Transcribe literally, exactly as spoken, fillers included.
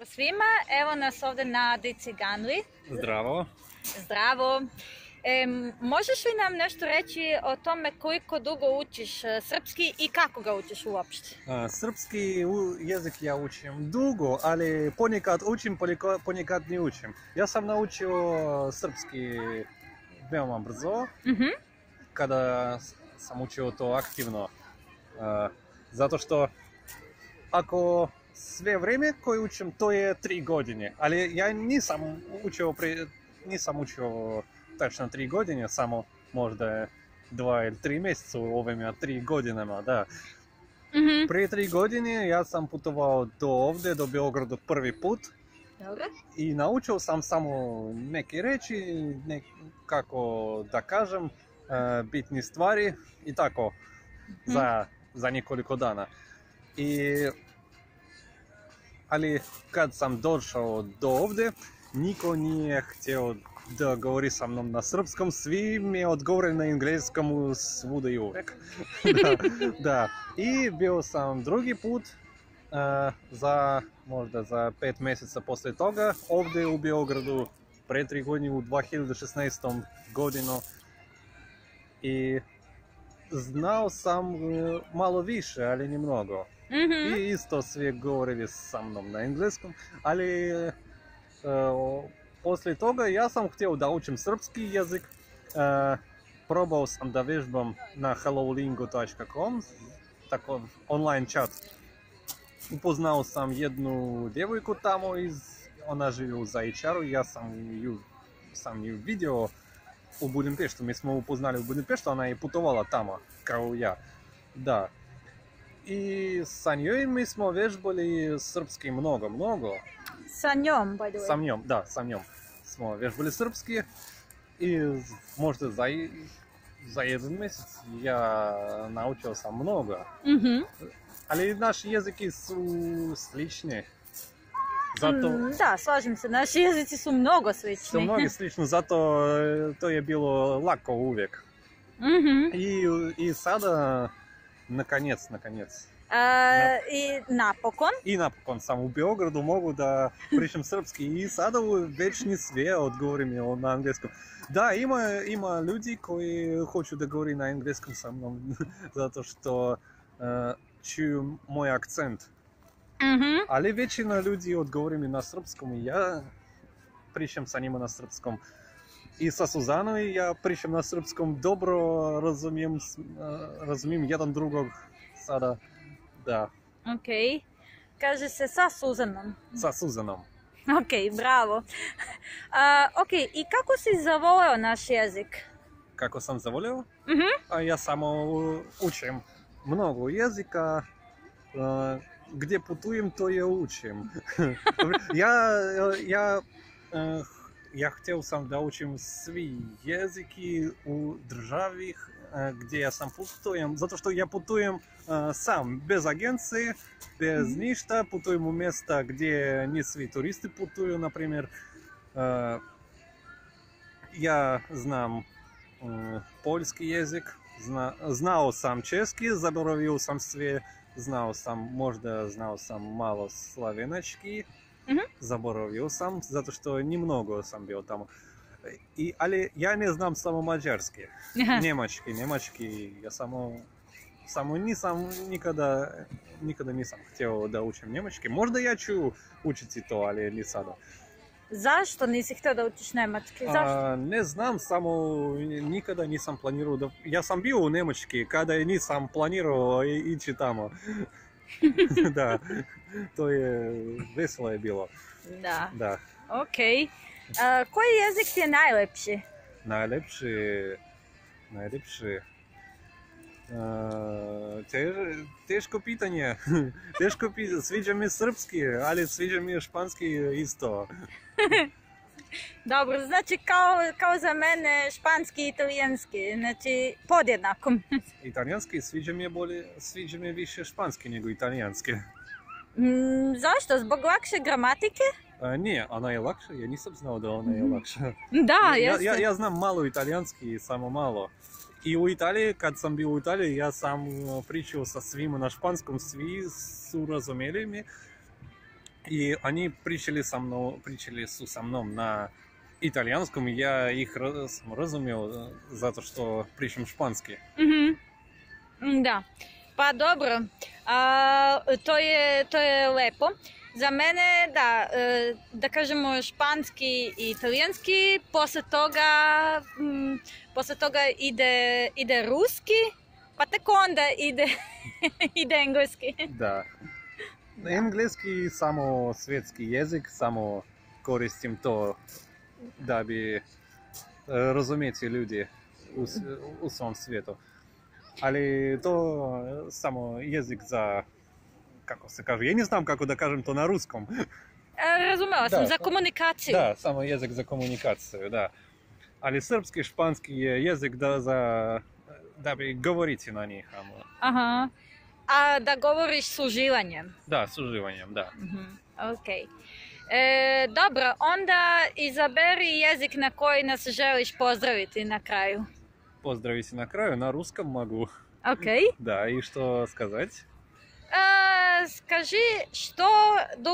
Pozdrav svima, evo nas ovdje na Dici Ganli. Zdravo. Zdravo. E, možeš li nam nešto reći o tome koliko dugo učiš srpski i kako ga učiš uopšte? A, srpski jezik ja učim dugo, ali ponekad učim, ponekad ne učim. Ja sam naučio srpski veoma brzo, Mm-hmm. kada sam učio to aktivno. A, zato što ako sve vrijeme koje učim, to je tri godine. Ali ja nisam učio, pre, nisam učio tačno tri godine, samo možda dva ili tri mjeseca u ovim tri godinama, da. Mm-hmm. Prije tri godine ja sam putovao do ovdje, do Beograda prvi put. Dobro. I naučio sam samo neke reči, nek, kako da kažem, uh, bitne stvari i tako, mm-hmm. za, za nekoliko dana. I, ali kad sam došao do ovdje, niko nije htio da govori sa mnom na srpskom, svi mi odgovore na engleskom svuda i uvijek. da, da. I bio sam drugi put, uh, za možda za pet mjeseca poslije toga, ovdje u Beogradu, pre tri godine u dva hiljade šesnaestom godinu. I znao sam uh, malo više, ali ne mnogo. Mm-hmm. I isto svi govorili sa mnom na engleskom, ali uh, poslije toga ja sam htio da učim srpski jezik. Uh, probao sam da vežbam na hellolingo točka com, tako online chat. Upoznao sam jednu djevojku tamo, iz, ona živi u Zaječaru, ja sam ju, sam ju vidio u Budimpeštu, mi smo upoznali u Budimpeštu, ona je putovala tamo, kao ja. Da. I sa njoj mi smo vežbali srpski mnogo, mnogo. Sa njom, by the way. Sa njom, da, sa njom smo vežbali srpski i možda za, za jedan mjesec ja naučio sam mnogo. Mm-hmm. Ali naši jeziki su slični. Zato, mm, da, slažem se, naši jezici su mnogo slični. Su mnogo slični, zato to je bilo lako uvijek. Mm-hmm. I, i sada, nakoniec, nakoniec. Uh, I napokon? I napokon sam u Beogradu mogu da pričam srpski i sada već ni sve odgovori mi na engleskom. Da, ima, ima ljudi koji hoću da govori na engleskom sa mnom, zato što uh, čuju moj akcent. Mm-hmm. Ali većina ljudi odgovori mi na srpskom i ja pričam sa njima na srpskom. I sa Suzanom ja pričam na srpskom, dobro razumijem, razumijem jedan drugog sada, da. Ok, kaže se sa Suzanom. Sa Suzanom. Ok, bravo. Uh, ok, i kako si zavoleo naš jezik? Kako sam zavolio? Mm-hmm. A ja samo učim mnogo jezika, uh, gdje putujem to je učim. ja, ja, uh, ja htio sam da učim svi jeziki u državi uh, gdje ja sam putujem, zato što ja putujem uh, sam, bez agencije, bez mm-hmm. ništa, putujem u mjesta gdje ni svi turisti putuju, na primjer. Uh, ja znam uh, poljski jezik, zna, znao sam česki, zaboravio sam sve, znao sam, možda znao sam malo slavenački, mm-hmm. zaboravio sam, zato što nimnogo sam bio tamo. I, ali ja ne znam samo mađarski, njemački, njemački, ja samo, samo nisam, nikada, nikada nisam htio da učim njemački. Možda ja ću učiti to, ali ni sada. Zašto nisi htio da učiš njemački? Zašto? A, ne znam, samo nikada nisam planirao da... Ja sam bio u Njemački kada nisam planirao ići tamo. Da, to je veselo je bilo. Da. Da. Ok. Uh, koji jezik ti je najlepši? Najlepši... Najlepši... Uh, tež, teško pitanje. Teško pitanje. Sviđa mi srpski, ali sviđa mi španski isto. Dobro, znači kao, kao za mene španski i italijanski, znači podjednako. Italijanski sviđa mi je bolje, sviđa mi je više španski nego italijanski. Mm, zašto? Zbog lakše gramatike? A, nije, ona je lakša, ja nisam znao da ona je lakša. Da, ja, jeste. ja, ja znam malo italijanski, samo malo. I u Italiji, kad sam bio u Italiji, ja sam pričao sa svima na španskom, svi su razumjeli mi. И они причали со мной, причали со мной на итальянском, и я их раз, разумел за то, что причем шпанский. Мгм. Да. Pa dobro, a, to je, to je lepo. Za mene, da, e, da kažemo španski i italijanski, posle toga, mm, posle toga ide, ide ruski, pa tek onda ide, ide engleski. Da. Engleski samo svjetski jezik, samo koristim to da bi razumjeti ljudi u, u svom svijetu. Ali to samo jezik za, kako se kaže, ja ne znam kako da kažem to na ruskom. E, Razumela sam, Da. za komunikaciju. Da, samo jezik za komunikaciju, da. Ali srpski, španski je jezik da, za, da bi govoriti na njih. Aha. A da govoriš s uživanjem. Da, s uživanjem, da. Mhm. Ok. E, dobro, onda izaberi jezik na koji nas želiš pozdraviti na kraju. Поздравите на краю, на русском могу. Ok. Да, и что сказать? E, Skaži što